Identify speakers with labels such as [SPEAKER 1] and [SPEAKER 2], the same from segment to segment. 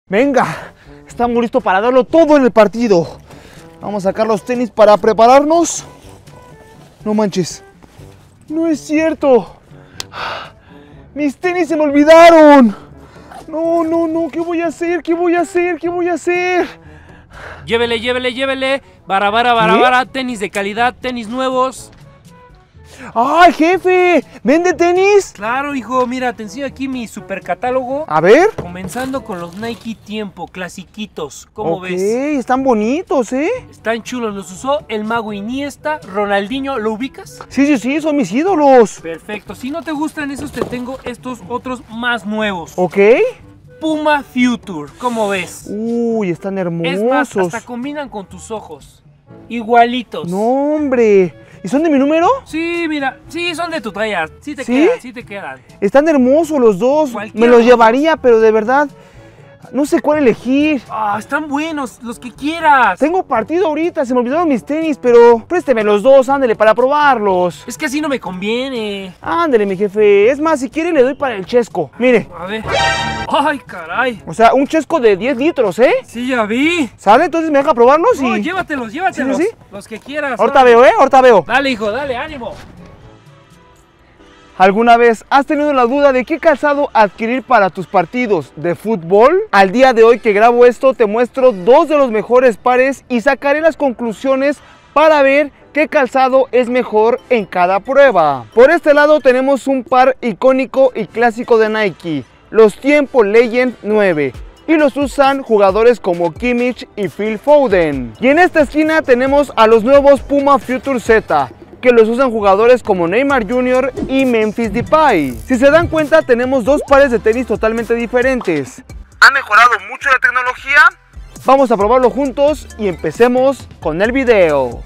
[SPEAKER 1] Venga, estamos listos para darlo todo en el partido. Vamos a sacar los tenis para prepararnos. No manches, no es cierto. Mis tenis se me olvidaron. No, ¿qué voy a hacer? ¿Qué voy a hacer?
[SPEAKER 2] Llévele. Bara, tenis de calidad, tenis nuevos.
[SPEAKER 1] ¡Ay, jefe! ¿Vende tenis?
[SPEAKER 2] Claro, hijo, mira, te enseño aquí mi super catálogo.
[SPEAKER 1] A ver.
[SPEAKER 2] Comenzando con los Nike Tiempo, clasiquitos. ¿Cómo ves?
[SPEAKER 1] Están bonitos, ¿eh?
[SPEAKER 2] Están chulos, los usó el mago Iniesta, Ronaldinho, ¿lo ubicas?
[SPEAKER 1] Sí, son mis ídolos.
[SPEAKER 2] Perfecto, si no te gustan esos, te tengo estos otros más nuevos.
[SPEAKER 1] Ok.
[SPEAKER 2] Puma Future, ¿cómo ves?
[SPEAKER 1] Uy, están hermosos.
[SPEAKER 2] Es más, hasta combinan con tus ojos. Igualitos.
[SPEAKER 1] No, hombre. ¿Y son de mi número?
[SPEAKER 2] Sí, mira, sí, son de tu talla. Sí te quedan.
[SPEAKER 1] Están hermosos los dos.
[SPEAKER 2] Cualquiera.
[SPEAKER 1] Me los llevaría, pero de verdad no sé cuál elegir.
[SPEAKER 2] Están buenos, los que quieras.
[SPEAKER 1] Tengo partido ahorita, se me olvidaron mis tenis, pero présteme los dos, ándele, para probarlos.
[SPEAKER 2] Es que así no me conviene.
[SPEAKER 1] Ándele, mi jefe. Es más, si quiere le doy para el chesco. Mire.
[SPEAKER 2] A ver. Ay, caray.
[SPEAKER 1] O sea, un chesco de 10 litros, ¿eh?
[SPEAKER 2] Sí, ya vi.
[SPEAKER 1] ¿Sale? Entonces me deja probarlos y...
[SPEAKER 2] No, llévatelos.
[SPEAKER 1] ¿Sí?
[SPEAKER 2] Los que quieras.
[SPEAKER 1] Ahorita veo, ¿eh? Ahorita veo.
[SPEAKER 2] Dale, hijo, dale, ánimo.
[SPEAKER 1] ¿Alguna vez has tenido la duda de qué calzado adquirir para tus partidos de fútbol? Al día de hoy que grabo esto te muestro dos de los mejores pares y sacaré las conclusiones para ver qué calzado es mejor en cada prueba. Por este lado tenemos un par icónico y clásico de Nike, los Tiempo Legend 9. Y los usan jugadores como Kimmich y Phil Foden. Y en esta esquina tenemos a los nuevos Puma Future Z, que los usan jugadores como Neymar Jr. y Memphis Depay. Si se dan cuenta, tenemos dos pares de tenis totalmente diferentes. ¿Ha mejorado mucho la tecnología? Vamos a probarlo juntos y empecemos con el video.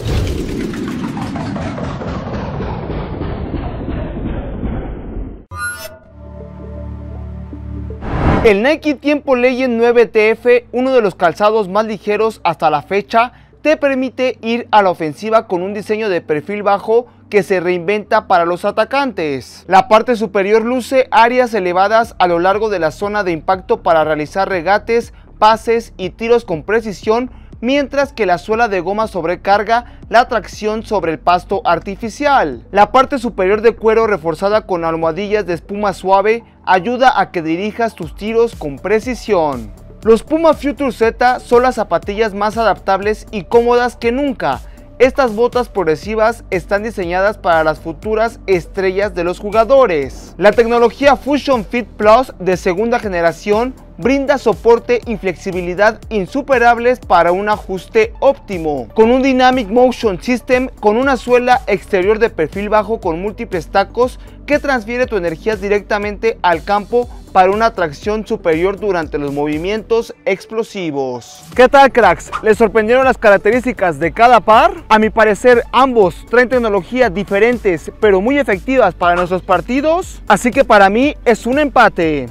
[SPEAKER 1] El Nike Tiempo Legend 9 TF, uno de los calzados más ligeros hasta la fecha, te permite ir a la ofensiva con un diseño de perfil bajo que se reinventa para los atacantes. La parte superior luce áreas elevadas a lo largo de la zona de impacto para realizar regates, pases y tiros con precisión, mientras que la suela de goma sobrecarga la tracción sobre el pasto artificial. La parte superior de cuero reforzada con almohadillas de espuma suave ayuda a que dirijas tus tiros con precisión. Los Puma Future Z son las zapatillas más adaptables y cómodas que nunca. Estas botas progresivas están diseñadas para las futuras estrellas de los jugadores. La tecnología Fusion Fit Plus de segunda generación brinda soporte y flexibilidad insuperables para un ajuste óptimo. Con un Dynamic Motion System con una suela exterior de perfil bajo con múltiples tacos que transfiere tu energía directamente al campo para una tracción superior durante los movimientos explosivos. ¿Qué tal, cracks? ¿Les sorprendieron las características de cada par? A mi parecer ambos traen tecnologías diferentes pero muy efectivas para nuestros partidos, así que para mí es un empate.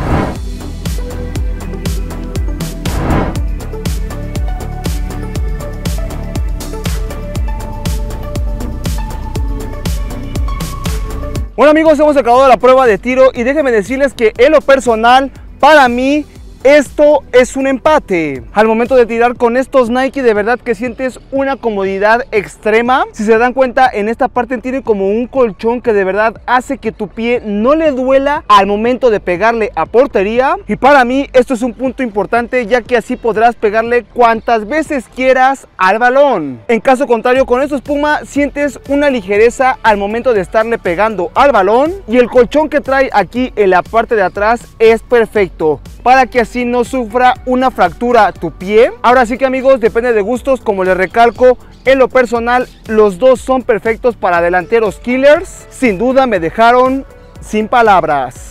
[SPEAKER 1] Bueno amigos, hemos acabado la prueba de tiro y déjenme decirles que en lo personal, para mí, esto es un empate. Al momento de tirar con estos Nike, de verdad que sientes una comodidad extrema. Si se dan cuenta, en esta parte tiene como un colchón que de verdad hace que tu pie no le duela al momento de pegarle a portería. Y para mí esto es un punto importante, ya que así podrás pegarle cuantas veces quieras al balón. En caso contrario, con estos Puma sientes una ligereza al momento de estarle pegando al balón. Y el colchón que trae aquí en la parte de atrás es perfecto para que así no sufra una fractura tu pie. Ahora sí que amigos, depende de gustos, como les recalco, en lo personal los dos son perfectos para delanteros killers. Sin duda me dejaron sin palabras.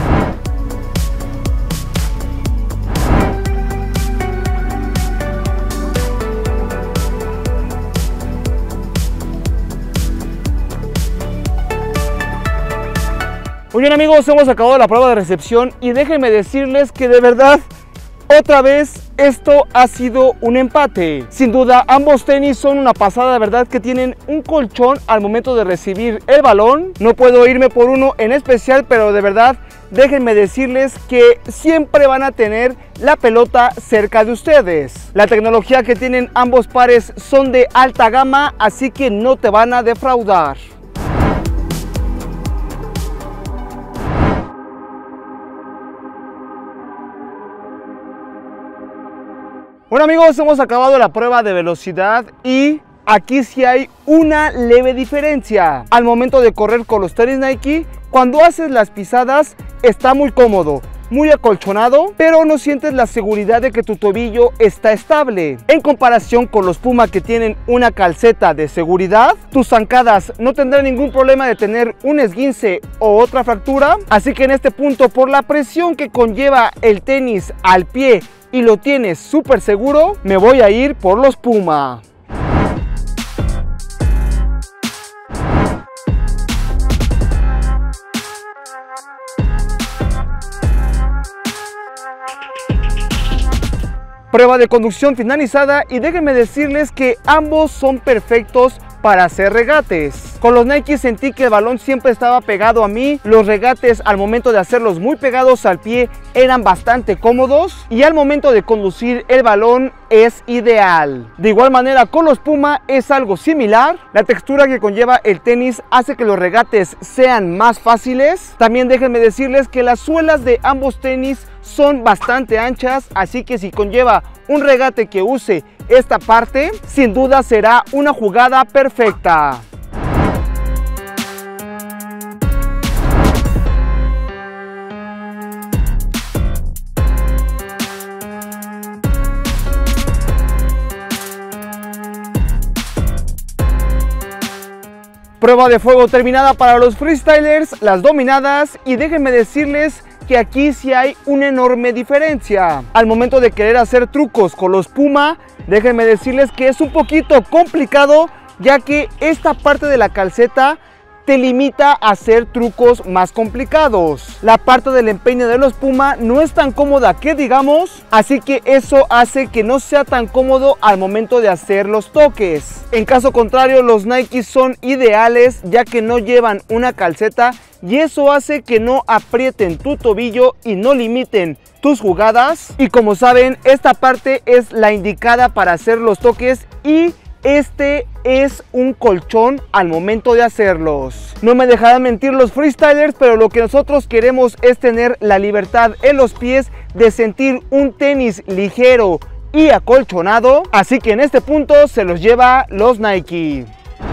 [SPEAKER 1] Muy bien amigos, hemos acabado la prueba de recepción y déjenme decirles que de verdad, otra vez, esto ha sido un empate. Sin duda, ambos tenis son una pasada, de verdad que tienen un colchón al momento de recibir el balón. No puedo irme por uno en especial, pero de verdad, déjenme decirles que siempre van a tener la pelota cerca de ustedes. La tecnología que tienen ambos pares son de alta gama, así que no te van a defraudar. Bueno amigos, hemos acabado la prueba de velocidad y aquí sí hay una leve diferencia. Al momento de correr con los tenis Nike, cuando haces las pisadas está muy cómodo, muy acolchonado, pero no sientes la seguridad de que tu tobillo está estable. En comparación con los Puma, que tienen una calceta de seguridad, tus zancadas no tendrán ningún problema de tener un esguince o otra fractura. Así que en este punto, por la presión que conlleva el tenis al pie y lo tienes súper seguro, me voy a ir por los Puma. Prueba de conducción finalizada y déjenme decirles que ambos son perfectos para hacer regates. Con los Nike sentí que el balón siempre estaba pegado a mí, los regates al momento de hacerlos muy pegados al pie eran bastante cómodos y al momento de conducir el balón es ideal. De igual manera con los Puma es algo similar, la textura que conlleva el tenis hace que los regates sean más fáciles. También déjenme decirles que las suelas de ambos tenis son bastante anchas, así que si conlleva un regate que use esta parte, sin duda será una jugada perfecta. Prueba de fuego terminada para los freestylers, las dominadas, y déjenme decirles que aquí sí hay una enorme diferencia. Al momento de querer hacer trucos con los Puma, déjenme decirles que es un poquito complicado, ya que esta parte de la calceta te limita a hacer trucos más complicados. La parte del empeine de los Puma no es tan cómoda que digamos, así que eso hace que no sea tan cómodo al momento de hacer los toques. En caso contrario, los Nike son ideales, ya que no llevan una calceta y eso hace que no aprieten tu tobillo y no limiten tus jugadas. Y como saben, esta parte es la indicada para hacer los toques y este es un colchón al momento de hacerlos. No me dejarán mentir los freestylers, pero lo que nosotros queremos es tener la libertad en los pies de sentir un tenis ligero y acolchonado. Así que en este punto se los lleva los Nike.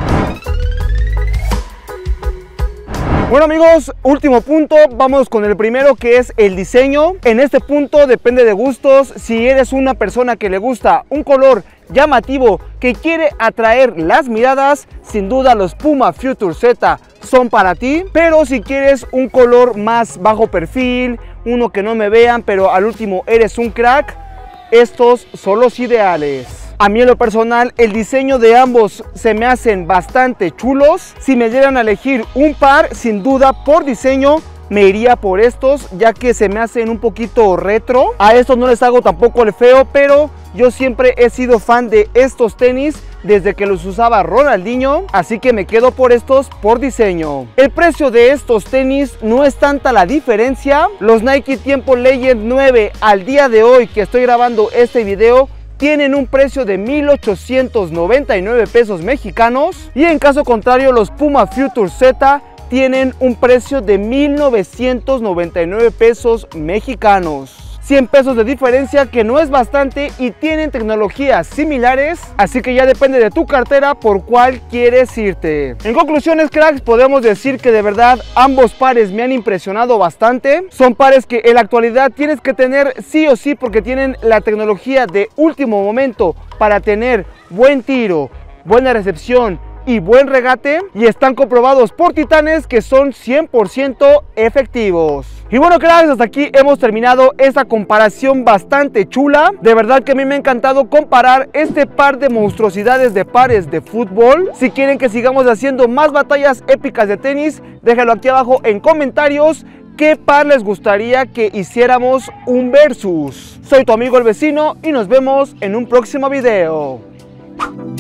[SPEAKER 1] Bueno amigos, último punto, vamos con el primero, que es el diseño. En este punto depende de gustos. Si eres una persona que le gusta un color llamativo, que quiere atraer las miradas, sin duda los Puma Future Z son para ti. Pero si quieres un color más bajo perfil, uno que no me vean pero al último eres un crack, estos son los ideales. A mí en lo personal el diseño de ambos se me hacen bastante chulos. Si me dieran a elegir un par, sin duda por diseño me iría por estos, ya que se me hacen un poquito retro. A estos no les hago tampoco el feo, pero yo siempre he sido fan de estos tenis desde que los usaba Ronaldinho, así que me quedo por estos por diseño. El precio de estos tenis no es tanta la diferencia. Los Nike Tiempo Legend 9 al día de hoy que estoy grabando este video tienen un precio de 1,899 pesos mexicanos, y en caso contrario los Puma Future Z tienen un precio de 1,999 pesos mexicanos. 100 pesos de diferencia, que no es bastante, y tienen tecnologías similares, así que ya depende de tu cartera por cuál quieres irte. En conclusiones, cracks, podemos decir que de verdad ambos pares me han impresionado bastante. Son pares que en la actualidad tienes que tener sí o sí, porque tienen la tecnología de último momento para tener buen tiro, buena recepción y buen regate, y están comprobados por titanes que son 100% efectivos. Y bueno, cracks, hasta aquí hemos terminado esta comparación bastante chula. De verdad que a mí me ha encantado comparar este par de monstruosidades de pares de fútbol. Si quieren que sigamos haciendo más batallas épicas de tenis, déjenlo aquí abajo en comentarios. ¿Qué par les gustaría que hiciéramos un versus? Soy tu amigo el vecino y nos vemos en un próximo video.